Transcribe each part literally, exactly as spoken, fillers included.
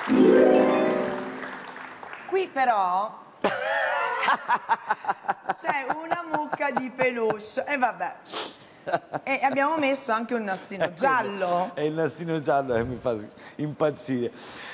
Qui però c'è una mucca di peluche e vabbè. E abbiamo messo anche un nastino giallo. È il nastino giallo che mi fa impazzire.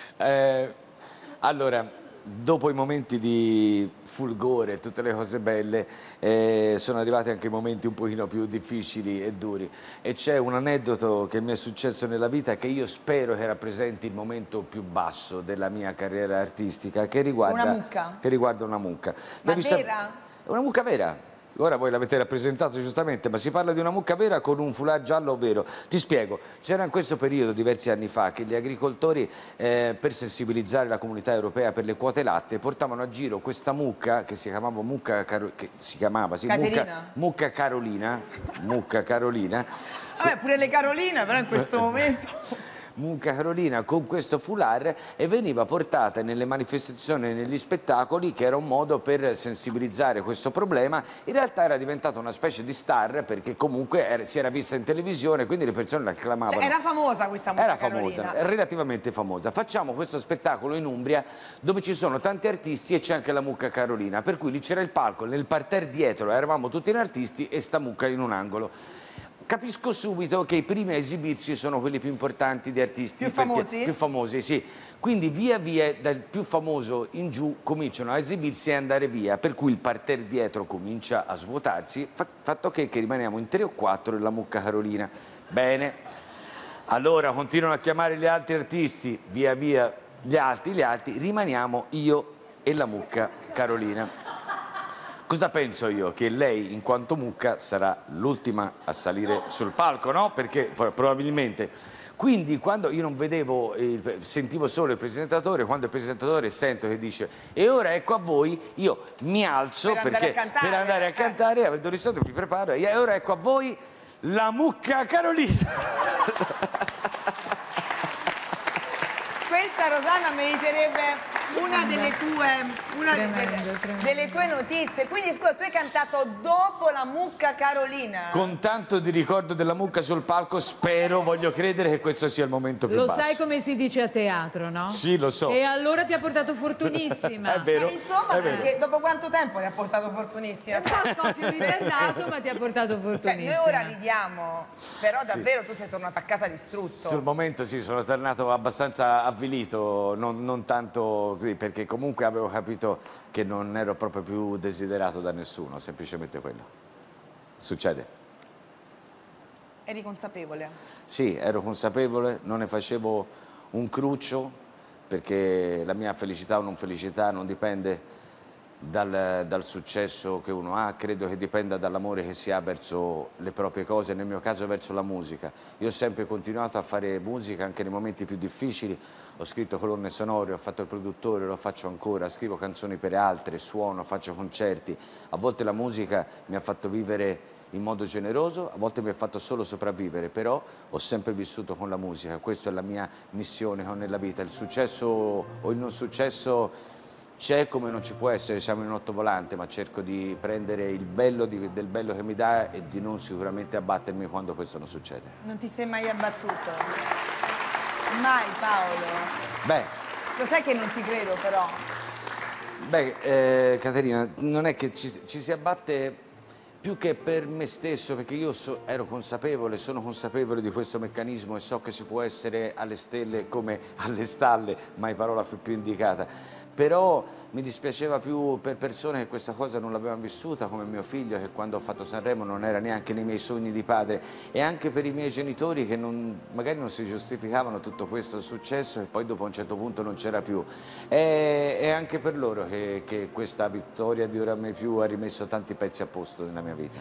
Eh, allora, dopo i momenti di fulgore, tutte le cose belle, eh, sono arrivati anche i momenti un pochino più difficili e duri. E c'è un aneddoto che mi è successo nella vita che io spero che rappresenti il momento più basso della mia carriera artistica, che riguarda una mucca. Che riguarda una mucca. Ma Devi vera? Una mucca vera. Ora voi l'avete rappresentato giustamente, ma si parla di una mucca vera con un foulard giallo vero. Ti spiego, c'era in questo periodo, diversi anni fa, che gli agricoltori, eh, per sensibilizzare la comunità europea per le quote latte, portavano a giro questa mucca, che si chiamava mucca, Caro che si chiamava, sì, mucca, mucca Carolina, mucca Carolina. Vabbè, pure le Caroline, però in questo momento... Mucca Carolina con questo foulard, e veniva portata nelle manifestazioni, negli spettacoli, che era un modo per sensibilizzare questo problema. In realtà era diventata una specie di star, perché comunque era, si era vista in televisione, quindi le persone la acclamavano. Cioè, era famosa questa mucca Era Carolina. famosa, relativamente famosa. Facciamo questo spettacolo in Umbria dove ci sono tanti artisti e c'è anche la mucca Carolina, per cui lì c'era il palco, nel parterre dietro eravamo tutti in artisti e sta mucca in un angolo. Capisco subito che i primi a esibirsi sono quelli più importanti di artisti. Più famosi? Più famosi, sì. Quindi via via dal più famoso in giù cominciano a esibirsi e andare via, per cui il parterre dietro comincia a svuotarsi, fatto che, che rimaniamo in tre o quattro la mucca Carolina. Bene, allora continuano a chiamare gli altri artisti, via via gli altri, gli altri, rimaniamo io e la mucca Carolina. Cosa penso io? Che lei, in quanto mucca, sarà l'ultima a salire sul palco, no? Perché probabilmente... Quindi quando io non vedevo, eh, sentivo solo il presentatore, quando il presentatore sento che dice e ora ecco a voi, io mi alzo per perché, andare a cantare, per andare a cantare, eh. avendo risolto mi preparo, e ora ecco a voi la mucca Carolina. Questa, Rosanna, meriterebbe una delle tue, una tremendo, delle, tremendo. delle tue notizie. Quindi scusa, tu hai cantato dopo la mucca Carolina? Con tanto di ricordo della mucca sul palco, spero, voglio credere che questo sia il momento più Lo basso. sai come si dice a teatro, no? Sì, lo so. E allora ti ha portato fortunissima. È vero. Ma insomma, è vero. perché dopo quanto tempo ti ha portato fortunissima? Un po' più ritardato, ma ti ha portato Cioè, fortunissima. noi ora ridiamo, però Sì. davvero tu sei tornato a casa distrutto. Sul momento sì, sono tornato abbastanza avvilito, non, non tanto così, perché comunque avevo capito che non ero proprio più desiderato da nessuno, semplicemente quello. Succede. Eri consapevole? Sì, ero consapevole, non ne facevo un cruccio, perché la mia felicità o non felicità non dipende dal, dal successo che uno ha, credo che dipenda dall'amore che si ha verso le proprie cose, nel mio caso verso la musica. Io ho sempre continuato a fare musica anche nei momenti più difficili, ho scritto colonne sonore, ho fatto il produttore, lo faccio ancora, scrivo canzoni per altre, suono, faccio concerti. A volte la musica mi ha fatto vivere in modo generoso, a volte mi ha fatto solo sopravvivere, però ho sempre vissuto con la musica, questa è la mia missione nella vita. Il successo o il non successo c'è come non ci può essere, siamo in un ottovolante, ma cerco di prendere il bello di, del bello che mi dà e di non sicuramente abbattermi quando questo non succede. Non ti sei mai abbattuto? Mai, Paolo? Beh, Lo sai che non ti credo, però. beh eh, Caterina, non è che ci, ci si abbatte più che per me stesso, perché io so, ero consapevole, sono consapevole di questo meccanismo e so che si può essere alle stelle come alle stalle, mai parola fu più indicata. Però mi dispiaceva più per persone che questa cosa non l'avevano vissuta, come mio figlio che quando ho fatto Sanremo non era neanche nei miei sogni di padre, e anche per i miei genitori che non, magari non si giustificavano tutto questo successo e poi dopo a un certo punto non c'era più. E, e anche per loro che, che questa vittoria di Ora Mai Più ha rimesso tanti pezzi a posto nella mia vita.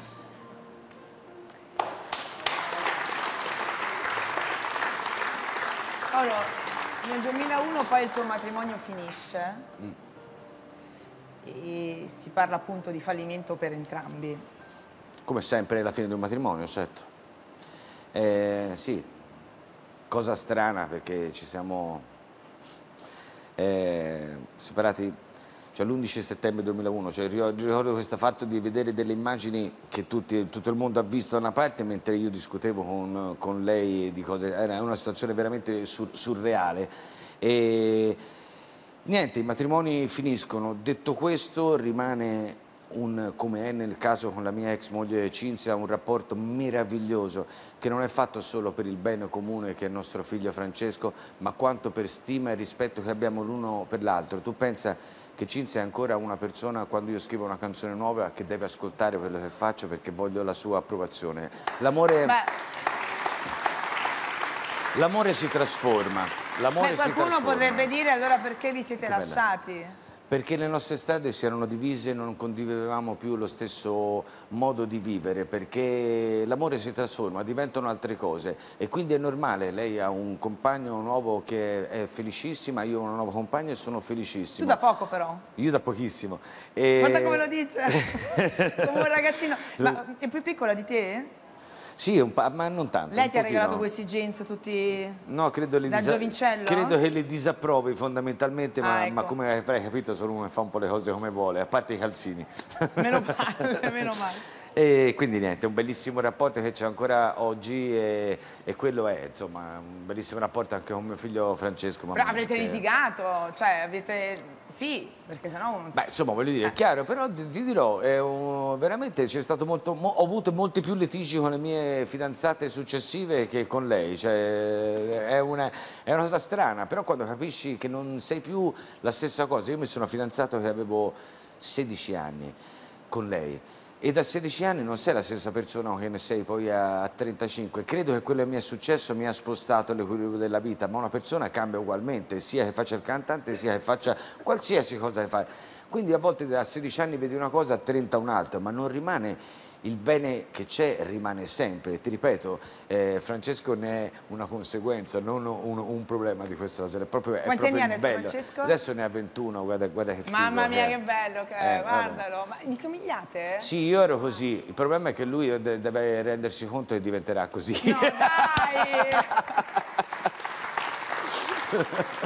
Paolo, nel duemilauno poi il tuo matrimonio finisce mm. e si parla appunto di fallimento per entrambi. Come sempre è la fine di un matrimonio, certo. Eh, sì, cosa strana perché ci siamo eh, separati cioè l'undici settembre duemilauno, cioè ricordo questo fatto di vedere delle immagini che tutti, tutto il mondo ha visto da una parte mentre io discutevo con, con lei di cose, era una situazione veramente sur, surreale E niente, i matrimoni finiscono. Detto questo, rimane un, come è nel caso con la mia ex moglie Cinzia, un rapporto meraviglioso che non è fatto solo per il bene comune che è il nostro figlio Francesco, ma quanto per stima e rispetto che abbiamo l'uno per l'altro. Tu pensa che Cinzia è ancora una persona, quando io scrivo una canzone nuova, che deve ascoltare quello che faccio perché voglio la sua approvazione. L'amore... L'amore si trasforma. Beh, qualcuno potrebbe dire allora perché vi siete lasciati? Perché le nostre strade si erano divise e non condividevamo più lo stesso modo di vivere, perché l'amore si trasforma, diventano altre cose e quindi è normale, lei ha un compagno nuovo che è felicissima, io ho una nuova compagna e sono felicissimo. Tu da poco però? Io da pochissimo. E... Guarda come lo dice, come un ragazzino. Ma è più piccola di te? Sì, un pa ma non tanto. Lei ti ha regalato questi jeans tutti no, credo da giovincello? Credo che li disapprovi fondamentalmente, ma, ah, ecco. ma come avrai capito sono uno che fa un po' le cose come vuole, a parte i calzini. Meno male, meno male. E quindi niente, un bellissimo rapporto che c'è ancora oggi e, e quello è, insomma, un bellissimo rapporto anche con mio figlio Francesco. Però avrete perché... litigato, cioè avete... Sì, perché sennò... Non... Beh, insomma, voglio dire, è chiaro, però ti, ti dirò, è un, veramente c'è stato molto... Mo, ho avuto molti più litigi con le mie fidanzate successive che con lei, cioè è una, è una cosa strana, però quando capisci che non sei più la stessa cosa, io mi sono fidanzato che avevo sedici anni con lei, e da sedici anni non sei la stessa persona che ne sei poi a trentacinque. Credo che quello che mi è successo mi ha spostato l'equilibrio della vita, ma una persona cambia ugualmente, sia che faccia il cantante, sia che faccia qualsiasi cosa che fa. Quindi a volte a sedici anni vedi una cosa, a trenta un'altra, ma non rimane... Il bene che c'è rimane sempre, ti ripeto, eh, Francesco ne è una conseguenza, non un, un problema di questa cosa. È proprio, è Quanti anni ha adesso bello. Francesco? Adesso ne ha ventuno, guarda, guarda che figo. Mamma mia, eh. che bello che è, eh, guardalo. Ma vi somigliate? Sì, io ero così, il problema è che lui de deve rendersi conto che diventerà così. No, dai!